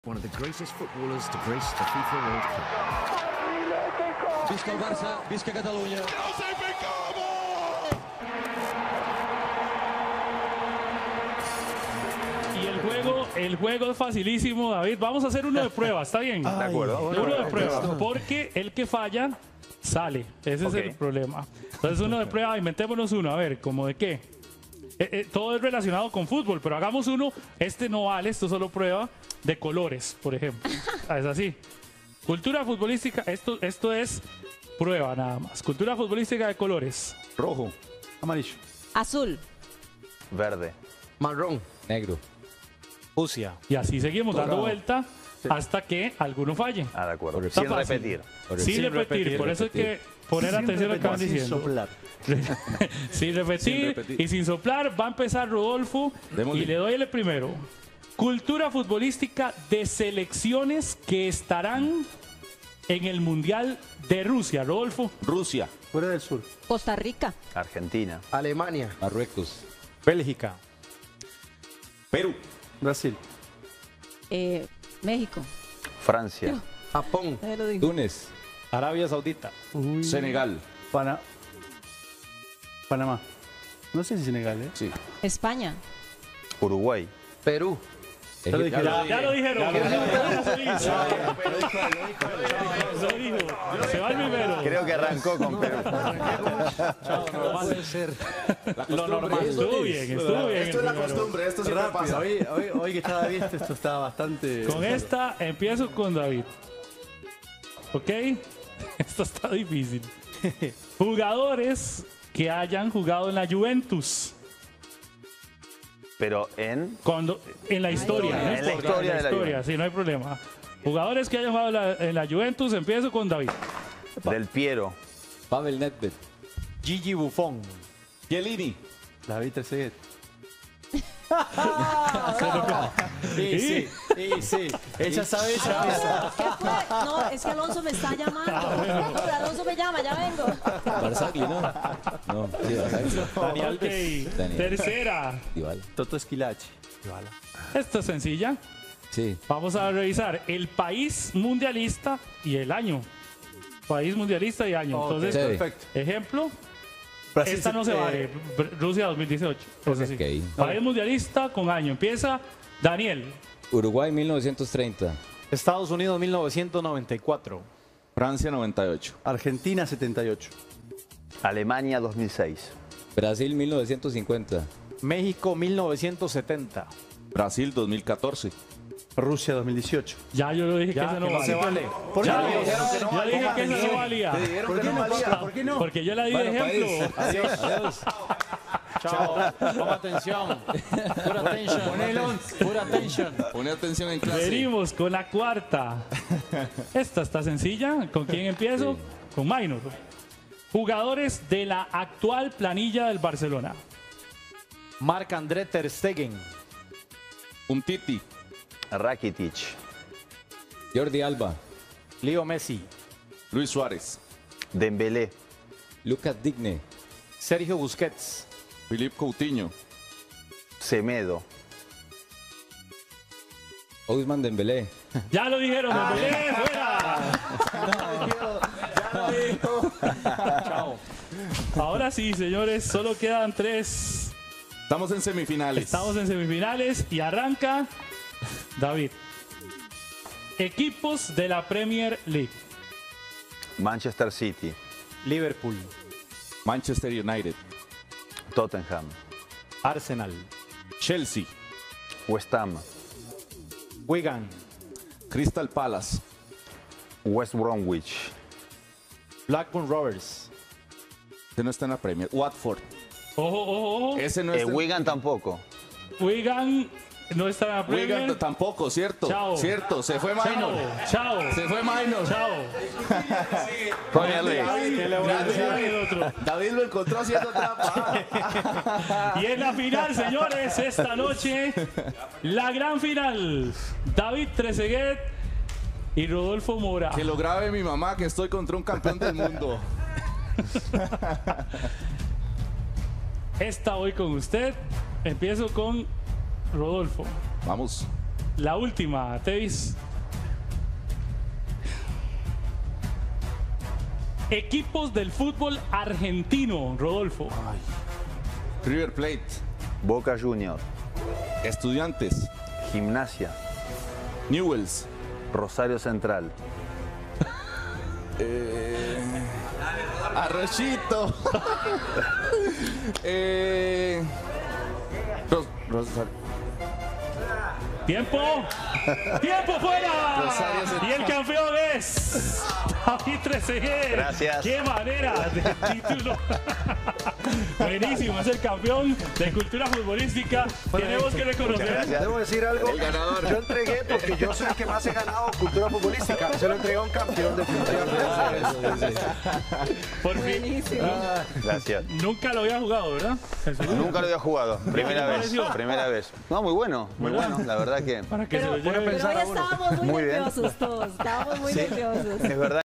One of the greatest footballers to grace the FIFA World Cup. Visca el Barça, visca Catalunya. Y el juego es facilísimo, David. Vamos a hacer uno de prueba, ¿está bien? De acuerdo. Uno de prueba, porque el que falla sale. Ese es el problema. Entonces uno de prueba, inventémonos uno. A ver, ¿cómo de qué? Todo es relacionado con fútbol, pero hagamos uno. Este no vale, esto es solo prueba de colores, por ejemplo. Es así. Cultura futbolística, esto es prueba nada más. Cultura futbolística de colores. Rojo. Amarillo. Azul. Verde. Marrón. Negro. Fucsia. Y así seguimos dando vuelta hasta que alguno falle. Ah, de acuerdo. Está Sin fácil. repetir. Sin repetir. Por eso hay que poner atención a lo que van diciendo. Soplar. Sin repetir y sin soplar, va a empezar Rodolfo y le doy el primero. Cultura futbolística de selecciones que estarán en el Mundial de Rusia. Rodolfo. Rusia. Fuera del sur. Costa Rica. Argentina. Alemania. Marruecos. Bélgica. Perú. Brasil. México. Francia. Japón. Lo digo. Túnez. Arabia Saudita. Senegal. Panamá. No sé si Senegal, ¿eh? Sí. España. Uruguay. Perú. Ya lo dije. Ya lo dijeron. Lo dijo. Se va el primero. Creo que arrancó con Perú. Puede ser. Lo normal. Estuvo bien, estuvo bien. Esto es la costumbre, esto siempre Rápido. pasa. Hoy que estaba bien, esto estaba bastante... Con esta empiezo con David. ¿Ok? Esto está difícil. Jugadores que hayan jugado en la Juventus. Pero en... En la historia. No En la importa, historia de la historia, Juventus. sí, no hay problema. Jugadores que hayan jugado en la Juventus, empiezo con David. Del Piero. Pavel Nedved. Gigi Buffon. Chiellini. David Trezeguet. Sí. Sí. Ella sabe, ella ¿Qué fue? No, es que Alonso me está llamando. No, pero Alonso me llama, ya vengo. Barzagli, ¿no? No, sí, Barzagli. Dani Ok, Alves. Daniel. tercera. Dybala. Toto Esquilache. Esta es sencilla. Sí. Vamos a revisar el país mundialista y el año. País mundialista y año. Entonces, Sí. Perfecto. ejemplo, Brasil, esta no se vale. Rusia 2018. Eso sí. Ok. País mundialista con año. Empieza Daniel. Uruguay 1930. Estados Unidos 1994. Francia 98. Argentina 78. Alemania 2006. Brasil 1950. México 1970. Brasil 2014. Rusia 2018. Ya yo lo dije que esa no no se vale. vale. ¿Por Ya, qué? ya dije que esa no valía. ¿Por qué no valía? ¿Por qué no? Porque yo la di de ejemplo. Adiós. Adiós. Chao. Toma atención. Pura atención. Pura atención. Pone atención en clase. Venimos con la cuarta. Esta está sencilla. ¿Con quién empiezo? Con Maynor. Jugadores de la actual planilla del Barcelona. Marc-André Ter Stegen. Umtiti. Rakitic. Jordi Alba. Leo Messi. Luis Suárez. Dembélé. Lucas Digne. Sergio Busquets. Philippe Coutinho. Semedo. Ousmane Dembélé. Ya lo dijeron, Dembélé, fuera. Chao. Ahora sí, señores, solo quedan tres. Estamos en semifinales. Estamos en semifinales y arranca David. Equipos de la Premier League. Manchester City. Liverpool. Manchester United. Tottenham. Arsenal. Chelsea. West Ham. Wigan. Crystal Palace. West Bromwich. Blackburn Rovers. Ese no está en la Premier. Watford. Ojo, ojo, ojo. Ese no está en... Wigan tampoco. Wigan no está en la Premier. Wigan tampoco, cierto. Chao. Cierto, se fue Minor. Chao. Se fue Minor. Chao. Premier League. Gracias. David lo encontró haciendo trampa. Y en la final, señores, esta noche, la gran final. David Trezeguet y Rodolfo Mora. Que lo grabe mi mamá, que estoy contra un campeón del mundo. Esta voy con usted. Empiezo con Rodolfo. Vamos. La última, Tevis. Equipos del fútbol argentino, Rodolfo. River Plate. Boca Junior, Estudiantes. Gimnasia, Newells. Rosario Central, Arrochito. ¡Tiempo! ¡Tiempo fuera! Rosario Central. Y el campeón es David Trezeguet. Gracias. ¡Qué manera de título! Buenísimo, es el campeón de cultura futbolística. Tenemos que reconocer. Debo decir algo. El ganador. Yo entregué porque yo soy el que más he ganado cultura futbolística. Se lo entregué a un campeón definitivamente. Por fin. Buenísimo. Gracias. Nunca lo había jugado, ¿verdad? Jesús? Nunca lo había jugado, primera te vez, pareció? primera vez. No, muy bueno, la verdad que Para que se lo Pero lleve. hoy estábamos muy Muy bien. nerviosos todos. Estábamos muy nerviosos. es verdad.